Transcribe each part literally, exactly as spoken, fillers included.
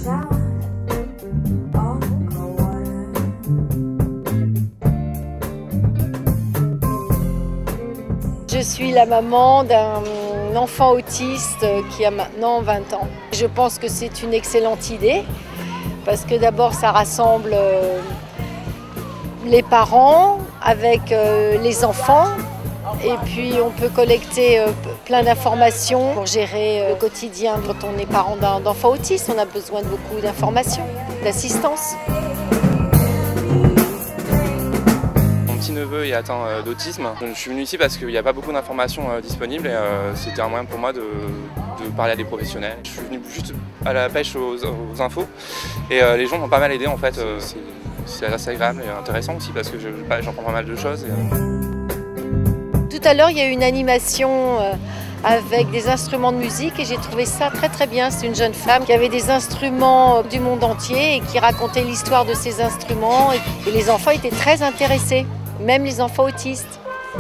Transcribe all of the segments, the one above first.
Je suis la maman d'un enfant autiste qui a maintenant vingt ans. Je pense que c'est une excellente idée parce que d'abord ça rassemble les parents avec les enfants et puis on peut collecter plein d'informations pour gérer le quotidien. Quand on est parent d'enfants autistes, on a besoin de beaucoup d'informations, d'assistance. Mon petit neveu est atteint d'autisme. Je suis venu ici parce qu'il n'y a pas beaucoup d'informations disponibles et euh, c'était un moyen pour moi de, de parler à des professionnels. Je suis venu juste à la pêche aux, aux infos et euh, les gens m'ont pas mal aidé en fait. Euh, c'est assez agréable et intéressant aussi parce que j'en prends pas mal de choses. Et, euh... Tout à l'heure, il y a eu une animation euh, avec des instruments de musique et j'ai trouvé ça très très bien. C'est une jeune femme qui avait des instruments du monde entier et qui racontait l'histoire de ces instruments et, et les enfants étaient très intéressés, même les enfants autistes.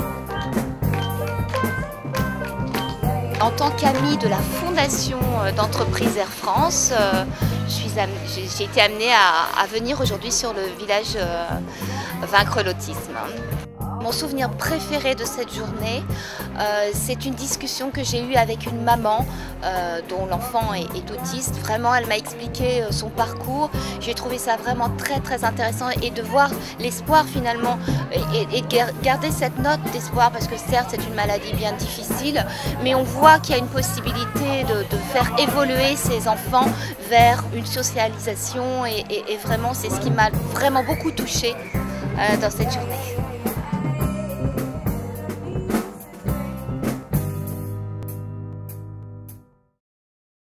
En tant qu'amie de la fondation d'entreprise Air France, euh, j'ai été amenée à, à venir aujourd'hui sur le village euh, Vaincre l'autisme. Mon souvenir préféré de cette journée, euh, c'est une discussion que j'ai eue avec une maman euh, dont l'enfant est, est autiste. Vraiment, elle m'a expliqué euh, son parcours. J'ai trouvé ça vraiment très très intéressant et de voir l'espoir finalement et, et de garder cette note d'espoir parce que certes c'est une maladie bien difficile, mais on voit qu'il y a une possibilité de, de faire évoluer ces enfants vers une socialisation et, et, et vraiment c'est ce qui m'a vraiment beaucoup touchée euh, dans cette journée.